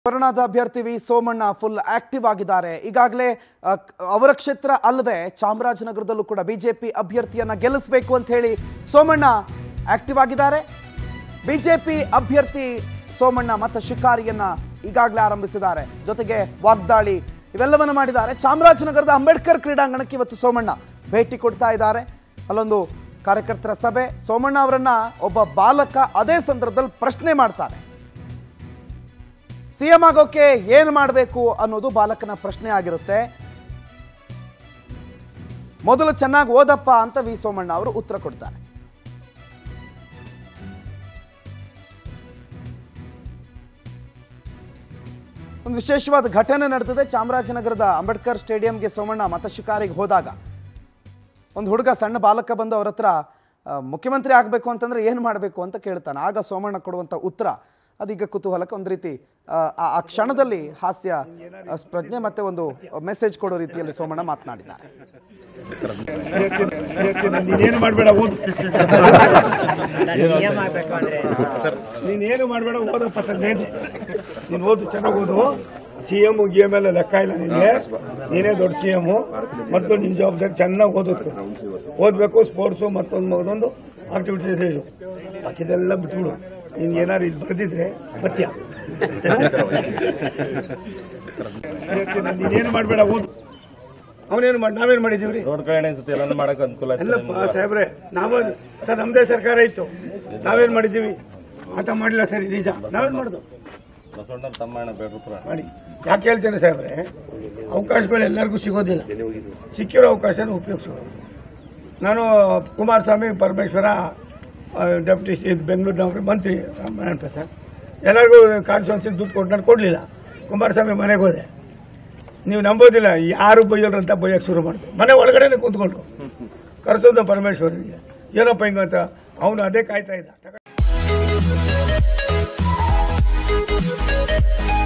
ಕೊರೋನಾದ ಅಭ್ಯರ್ಥಿ V Somanna full active ಆಗಿದ್ದಾರೆ. ಈಗಾಗಲೇ ಅವರ ಕ್ಷೇತ್ರ ಅಲ್ಲದೆ ಚಾಮರಾಜನಗರದಲ್ಲೂ ಕೂಡ ಬಿಜೆಪಿ ಅಭ್ಯರ್ಥಿಯನ್ನ ಗೆಲ್ಲಿಸಬೇಕು ಅಂತ ಹೇಳಿ ಸೋಮಣ್ಣ ಆಕ್ಟಿವ್ ಆಗಿದ್ದಾರೆ. ಬಿಜೆಪಿ ಅಭ್ಯರ್ಥಿ ಸೋಮಣ್ಣ ಮತ ಶಿಕಾರಿಯನ್ನ ಈಗಾಗಲೇ ಆರಂಭಿಸಿದ್ದಾರೆ. ಜೊತೆಗೆ ವಾಗ್ದಾಳಿ ಇವೆಲ್ಲವನ್ನ ಮಾಡಿದ್ದಾರೆ. ಚಾಮರಾಜನಗರದ ಅಂಬೇಡ್ಕರ್ ಕ್ರೀಡಾಂಗಣಕ್ಕೆ ಇವತ್ತು ಸೋಮಣ್ಣ ಭೇಟಿ ಕೊಡ್ತಾ ಇದ್ದಾರೆ. ಅಲ್ಲೊಂದು ಕಾರ್ಯಕರ್ತರ ಸಭೆ. ಸೋಮಣ್ಣ ಅವರನ್ನ ಒಬ್ಬ ಬಾಲಕ ಅದೇ ಸಂದರ್ಭದಲ್ಲಿ ಪ್ರಶ್ನೆ ಮಾಡ್ತಾರೆ. ಸಿಎಂ ಆಗೋಕೆ ಏನು ಮಾಡಬೇಕು ಅನ್ನೋದು ಬಾಲಕನ ಪ್ರಶ್ನೆ ಆಗಿರುತ್ತೆ. ಮೊದಲು ಚೆನ್ನಾಗಿ ಓದಪ್ಪ ಅಂತ ವಿ ಸೋಮಣ್ಣ ಅವರು ಉತ್ತರ ಕೊಡ್ತಾರೆ. ಒಂದು ವಿಶೇಷವಾದ ಘಟನೆ ನಡೆದಿದೆ. ಚಾಮರಾಜನಗರದ ಅಂಬೇಡ್ಕರ್ ಸ್ಟೇಡಿಯಂಗೆ ಸೋಮಣ್ಣ ಮತ ಶಿಕಾರಿಗೆ ಹೋದಾಗ ಒಂದು ಹುಡುಗ ಸಣ್ಣ ಬಾಲಕ ಬಂದು ಅವ್ರ ಹತ್ರ ಮುಖ್ಯಮಂತ್ರಿ ಆಗಬೇಕು ಅಂತಂದ್ರೆ ಏನು ಮಾಡಬೇಕು ಅಂತ ಕೇಳ್ತಾನೆ. ಆಗ ಸೋಮಣ್ಣ ಕೊಡುವಂಥ ಉತ್ತರ ಅದೀಗ ಕುತೂಹಲಕ್ಕೆ ಒಂದು ರೀತಿ ಆ ಕ್ಷಣದಲ್ಲಿ ಹಾಸ್ಯ ಪ್ರಜ್ಞೆ ಮತ್ತೆ ಒಂದು ಮೆಸೇಜ್ ಕೊಡೋ ರೀತಿಯಲ್ಲಿ ಸೋಮಣ್ಣ ಮಾತನಾಡಿದ್ದಾರೆ. ನೀನೇನು ಮಾಡಬೇಡ ಓದು, ನೀನೇನು ಮಾಡಬೇಡ ಓದಪ್ಪ ತಂದೇನು, ನೀನು ಓದು, ಚೆನ್ನಾಗಿ ಓದು. ಸಿಎಂ ಗಿಎಂ ಎಲ್ಲ ಲೆಕ್ಕ ಇಲ್ಲ ನಿನ್ಗೆ, ನೀನೇ ದೊಡ್ಡ ಸಿಎಂ ಮತ್ತು ನಿನ್ನ ಜವಾಬ್ದಾರಿ ಚೆನ್ನಾಗಿ ಓದಬೇಕು. ಸ್ಪೋರ್ಟ್ಸು ಮತ್ತೊಂದು ಆಕ್ಟಿವಿಟೀಸ್ ಬಾಕಿದೆಲ್ಲ ಬಿಟ್ಬಿಡು. ನಿನ್ಗೆ ಏನಾರು ಇದು ಬರೆದಿದ್ರೆ ಪಥ್ಯ, ನೀನೇನು ಮಾಡಬೇಡ ಓದು. ಅವನೇನು ಮಾಡಿ ನಾವೇನು ಮಾಡಿದೀವ್ರಿ ಎಲ್ಲಪ್ಪ ಸಾಹೇಬ್ರೆ, ನಾವು ಸರ್ ನಮ್ದೇ ಸರ್ಕಾರ ಇತ್ತು, ನಾವೇನ್ ಮಾಡಿದೀವಿ ಅಂತ ಮಾಡಿಲ್ಲ ಸರಿ, ನಿಜ. ನಾವೇನ್ ಮಾಡುದು ಮಾಡಿ. ಯಾಕೆ ಹೇಳ್ತೇನೆ ಸಾಹೇಬ್ರೆ, ಅವಕಾಶಗಳು ಎಲ್ಲರಿಗೂ ಸಿಗೋದಿಲ್ಲ. ಸಿಕ್ಕಿರೋ ಅವಕಾಶನ ಉಪಯೋಗಿಸೋದು. ನಾನು ಕುಮಾರಸ್ವಾಮಿ, ಪರಮೇಶ್ವರ, ಡೆಪ್ಯೂಟಿ ಬೆಂಗಳೂರಿನವ್ರಿಗೆ ಮಂತ್ರಿ ನಾರಾಯಣ ಪ್ರಸಾದ್ ಎಲ್ಲರಿಗೂ ಕಾನ್ಸ್ಟಿಟ್ಯೂನ್ಸಿ ದುಡ್ಡು ಕೊಟ್ಟು ನಾನು ಕೊಡಲಿಲ್ಲ. ಕುಮಾರಸ್ವಾಮಿ ಮನೆಗೆ ಹೋದೆ, ನೀವು ನಂಬೋದಿಲ್ಲ, ಯಾರು ಬೈಯೋರು ಅಂತ ಬೈಯಕ್ಕೆ ಶುರು ಮಾಡಿದ್ರು. ಮನೆ ಒಳಗಡೆನೆ ಕೂತ್ಕೊಂಡು ಕರೆಸೋದು ಪರಮೇಶ್ವರಿಗೆ, ಏನಪ್ಪ ಹಿಂಗಂತ. ಅವನು ಅದೇ ಕಾಯ್ತಾ ಇದ್ದ.